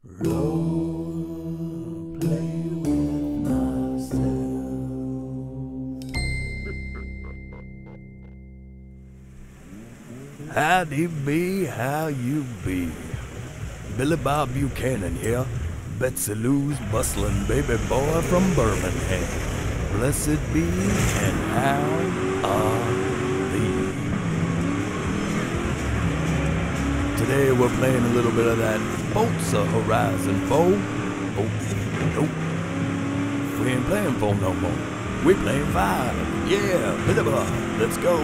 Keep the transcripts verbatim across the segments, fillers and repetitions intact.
Role play with myself. Howdy be, how you be? Billy Bob Buchanan here, Betsy Lou's bustling baby boy from Birmingham. Blessed be and how are thee? Today we're playing a little bit of that Forza Horizon four. Oh, nope. We ain't playing four no more. We playing five. Yeah, Billy Bob, let's go.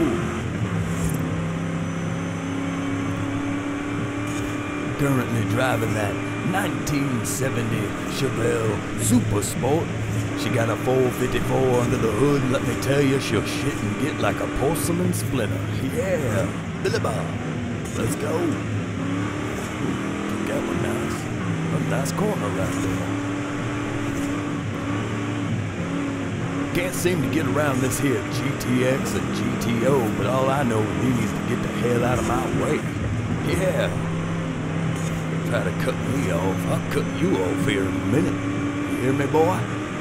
Currently driving that nineteen seventy Chevelle Super Sport. She got a four fifty-four under the hood, and let me tell you, she'll shit and get like a porcelain splinter. Yeah, Billy Bob, let's go. Took that one nice. A nice corner right there. Can't seem to get around this here G T X and G T O, but all I know is he needs to get the hell out of my way. Yeah. Try to cut me off, I'll cut you off here in a minute. You hear me, boy?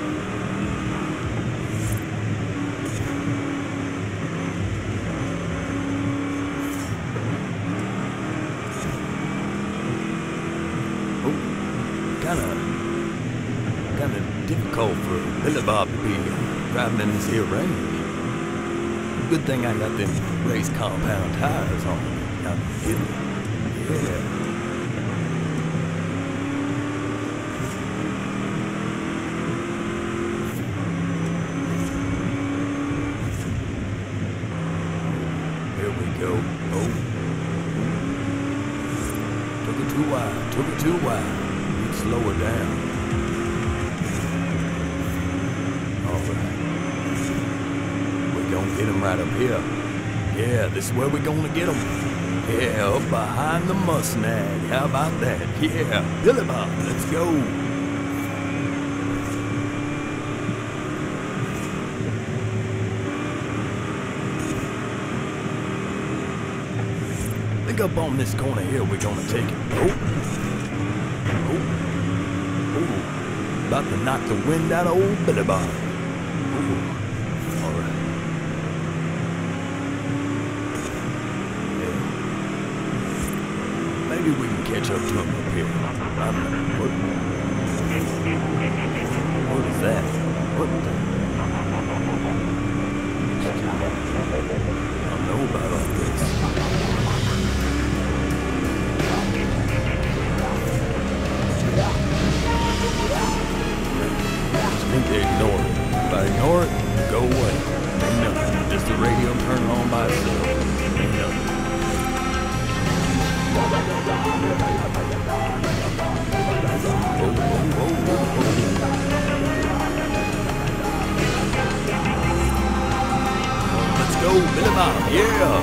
Oh, kinda, kinda difficult for Billy Bob to be driving in this here rain. Good thing I got them race compound tires on. I'm kidding. Yeah. Go. Oh. Took it too wide. Took it too wide. Need to slow it down. Alright. We're gonna get him right up here. Yeah, this is where we're gonna get him. Yeah, up behind the Mustang. How about that? Yeah, Billy Bob, let's go. Up on this corner here, we're gonna take it. Oh. Oh. Oh. About to knock the wind out of old Billy Bob. Oh. Alright. Yeah. Maybe we can catch up to him up here. I'm not, what? What is that? What the? I don't know about all this. I think they ignore it. If I ignore it, go away. Ain't nothing. Just the radio turn on by itself. Ain't nothing. Oh, oh, oh, oh, oh. Let's go, Billy Bob. Yeah.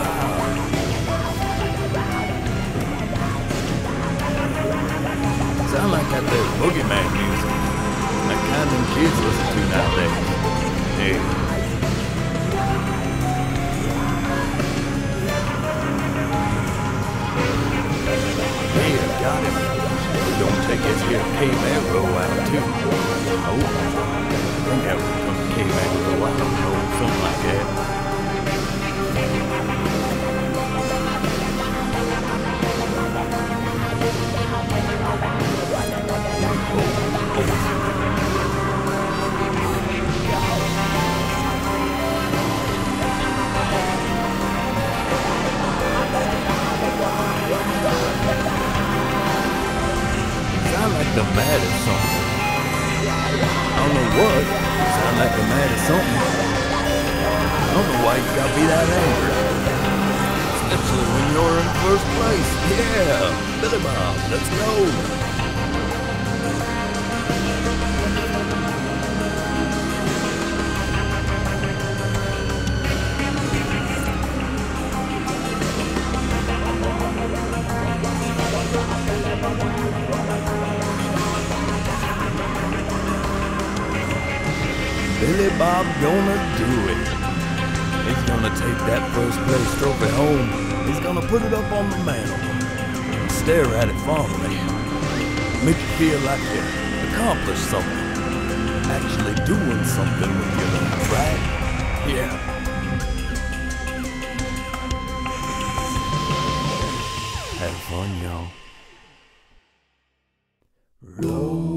Sound like that there boogeyman music. That kind them kids listen to nowadays. Hey. Hey, I got him. We're gonna take this here K-Man roll out too. Oh, I think that was from K-Man roll. I don't know, something like that. Sound like they're mad at something. I don't know what. Sound like they're mad at something. I don't know why you gotta be that angry. Especially when you're in first place. Yeah, Billy Bob, let's go. Billy Bob gonna do it. He's gonna take that first place trophy home. He's gonna put it up on the mantle and stare at it fondly. Make you feel like you accomplished something. Actually doing something with your life, right? Yeah. Have fun, y'all. Roll.